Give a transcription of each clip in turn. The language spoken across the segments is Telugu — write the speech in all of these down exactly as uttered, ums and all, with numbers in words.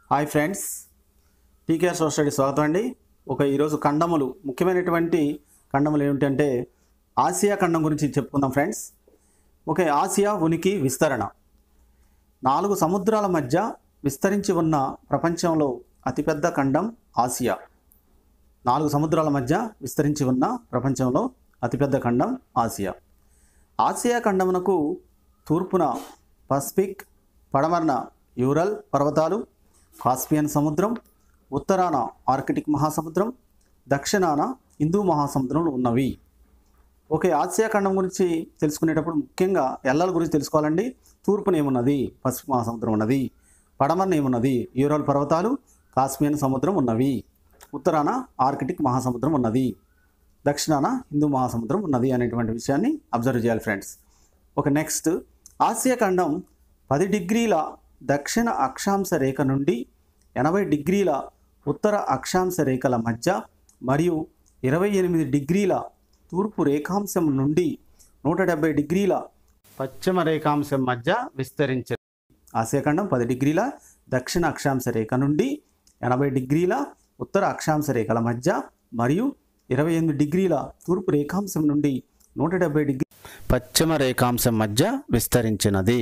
Hi friends, TKR social study స్వాగతం అండి. ఒక ఈరోజు ఖండములు ముఖ్యమైనటువంటి ఖండములు ఏమిటంటే ఆసియా ఖండం గురించి చెప్పుకుందాం ఫ్రెండ్స్. ఓకే, ఆసియా ఉనికి విస్తరణ. నాలుగు సముద్రాల మధ్య విస్తరించి ఉన్న ప్రపంచంలో అతిపెద్ద ఖండం ఆసియా. నాలుగు సముద్రాల మధ్య విస్తరించి ఉన్న ప్రపంచంలో అతిపెద్ద ఖండం ఆసియా. ఆసియా ఖండమునకు తూర్పున పసిఫిక్, పడమరన యూరల్ పర్వతాలు, కాస్పియన్ సముద్రం, ఉత్తరాన ఆర్కిటిక్ మహాసముద్రం, దక్షిణాన హిందూ మహాసముద్రంలో ఉన్నవి. ఓకే, ఆసియా ఖండం గురించి తెలుసుకునేటప్పుడు ముఖ్యంగా ఎల్లల గురించి తెలుసుకోవాలండి. తూర్పున ఏమున్నది? పసిఫిక్ మహాసముద్రం ఉన్నది. పడమరన ఏమున్నది? యూరల్ పర్వతాలు, కాస్పియన్ సముద్రం ఉన్నవి. ఉత్తరాన ఆర్కిటిక్ మహాసముద్రం ఉన్నది. దక్షిణాన హిందూ మహాసముద్రం ఉన్నది అనేటువంటి విషయాన్ని అబ్జర్వ్ చేయాలి ఫ్రెండ్స్. ఓకే, నెక్స్ట్ ఆసియా ఖండం పది డిగ్రీల దక్షిణ అక్షాంశ రేఖ నుండి ఎనభై డిగ్రీల ఉత్తర అక్షాంశ రేఖల మధ్య మరియు ఇరవై ఎనిమిది డిగ్రీల తూర్పు రేఖాంశం నుండి నూట డెబ్బై డిగ్రీల పశ్చిమ రేఖాంశం మధ్య విస్తరించింది. ఆసియా ఖండం పది డిగ్రీల దక్షిణ అక్షాంశ రేఖ నుండి ఎనభై డిగ్రీల ఉత్తర అక్షాంశ రేఖల మధ్య మరియు ఇరవై ఎనిమిది డిగ్రీల తూర్పు రేఖాంశం నుండి నూట డెబ్బై డిగ్రీ పశ్చిమ రేఖాంశం మధ్య విస్తరించినది.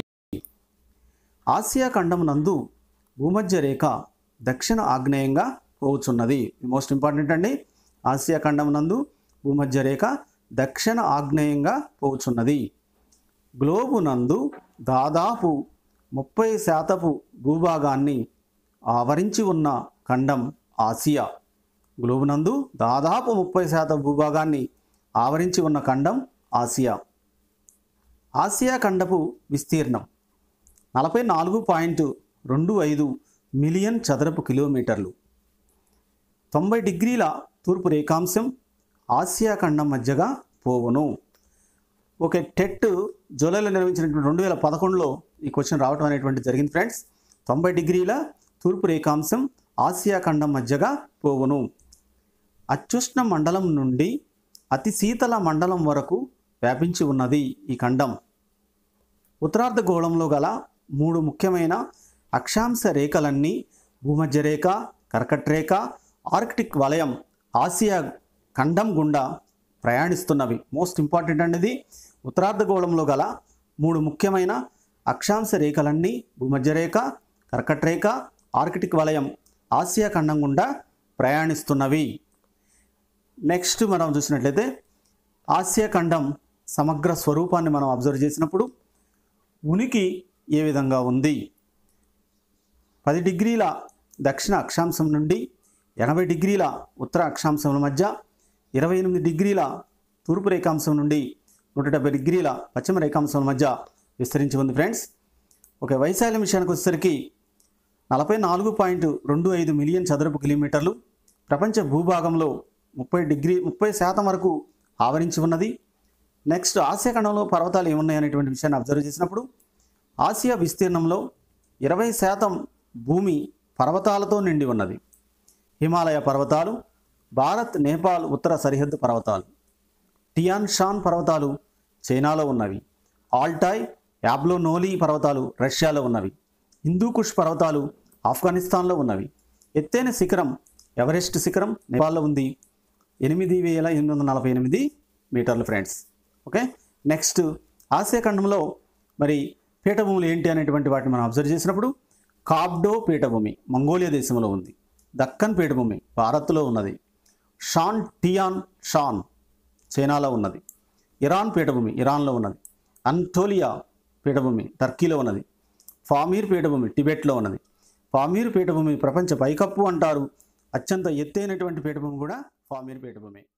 ఆసియా ఖండం నందు భూమధ్య రేఖ దక్షిణ ఆగ్నేయంగా పోవుచున్నది. మోస్ట్ ఇంపార్టెంట్ అండి. ఆసియా ఖండం నందు భూమధ్య రేఖ దక్షిణ ఆగ్నేయంగా పోవుచున్నది. గ్లోబు నందు దాదాపు ముప్పై శాతపు భూభాగాన్ని ఆవరించి ఉన్న ఖండం ఆసియా. గ్లోబు నందు దాదాపు ముప్పై శాతం భూభాగాన్ని ఆవరించి ఉన్న ఖండం ఆసియా. ఆసియా ఖండపు విస్తీర్ణం నలభై నాలుగు పాయింట్ రెండు ఐదు మిలియన్ చదరపు కిలోమీటర్లు. తొంభై డిగ్రీల తూర్పు రేఖాంశం ఆసియా ఖండం మధ్యగా పోవును. ఓకే, టెట్ జూలైలో నిర్వహించినటువంటి రెండు వేల పదకొండులో ఈ క్వశ్చన్ రావడం అనేటువంటి జరిగింది ఫ్రెండ్స్. తొంభై డిగ్రీల తూర్పు రేఖాంశం ఆసియా ఖండం మధ్యగా పోవును. అత్యుష్ణ మండలం నుండి అతి శీతల మండలం వరకు వ్యాపించి ఉన్నది ఈ ఖండం. ఉత్తరార్ధగోళంలో గల మూడు ముఖ్యమైన అక్షాంశ రేఖలన్నీ భూమధ్య రేఖ, కర్కట రేఖ, ఆర్కిటిక్ వలయం ఆసియా ఖండం గుండా ప్రయాణిస్తున్నవి. మోస్ట్ ఇంపార్టెంట్ అనేది ఉత్తరార్ధగోళంలో గల మూడు ముఖ్యమైన అక్షాంశ రేఖలన్నీ భూమధ్య రేఖ, కర్కట రేఖ, ఆర్కిటిక్ వలయం ఆసియా ఖండం గుండా ప్రయాణిస్తున్నవి. నెక్స్ట్ మనం చూసినట్లయితే ఆసియా ఖండం సమగ్ర స్వరూపాన్ని మనం అబ్జర్వ్ చేసినప్పుడు ఉనికి ఏ విధంగా ఉంది? పది డిగ్రీల దక్షిణ అక్షాంశం నుండి ఎనభై డిగ్రీల ఉత్తర అక్షాంశముల మధ్య ఇరవై ఎనిమిది డిగ్రీల తూర్పు రేఖాంశం నుండి నూట డెబ్బై డిగ్రీల పశ్చిమ రేఖాంశం మధ్య విస్తరించి ఉంది ఫ్రెండ్స్. ఓకే, వైశాల్యం విషయానికి వచ్చేసరికి నలభై నాలుగు పాయింట్ రెండు ఐదు మిలియన్ చదరపు కిలోమీటర్లు. ప్రపంచ భూభాగంలో ముప్పై డిగ్రీ ముప్పై శాతం వరకు ఆవరించి ఉన్నది. నెక్స్ట్ ఆసియా ఖండంలో పర్వతాలు ఏమున్నాయి అనేటువంటి విషయాన్ని అబ్జర్వ్ చేసినప్పుడు ఆసియా విస్తీర్ణంలో ఇరవై శాతం భూమి పర్వతాలతో నిండి ఉన్నది. హిమాలయ పర్వతాలు, భారత్ నేపాల్ ఉత్తర సరిహద్దు పర్వతాలు, టియాన్ షాన్ పర్వతాలు చైనాలో ఉన్నవి. ఆల్టాయ్, యాబ్లోనోలీ పర్వతాలు రష్యాలో ఉన్నవి. హిందూకుష్ పర్వతాలు ఆఫ్ఘనిస్తాన్లో ఉన్నవి. ఎత్తైన శిఖరం ఎవరెస్ట్ శిఖరం నేపాల్లో ఉంది. ఎనిమిది వేల ఎనిమిది వందల నలభై ఎనిమిది మీటర్లు ఫ్రెండ్స్. ఓకే, నెక్స్ట్ ఆసియా ఖండంలో మరి పీఠభూములు ఏంటి అనేటువంటి వాటిని మనం అబ్జర్వ్ చేసినప్పుడు కాబ్డో పీఠభూమి మంగోలియా దేశంలో ఉంది. దక్కన్ పీఠభూమి భారత్లో ఉన్నది. షాన్ టియాన్ షాన్ చైనాలో ఉన్నది. ఇరాన్ పీఠభూమి ఇరాన్లో ఉన్నది. అంటోలియా పీఠభూమి టర్కీలో ఉన్నది. పామీర్ పీఠభూమి టిబెట్లో ఉన్నది. పామీర్ పీఠభూమి ప్రపంచ పైకప్పు అంటారు. అత్యంత ఎత్తైనటువంటి పీఠభూమి కూడా పామీర్ పీఠభూమి.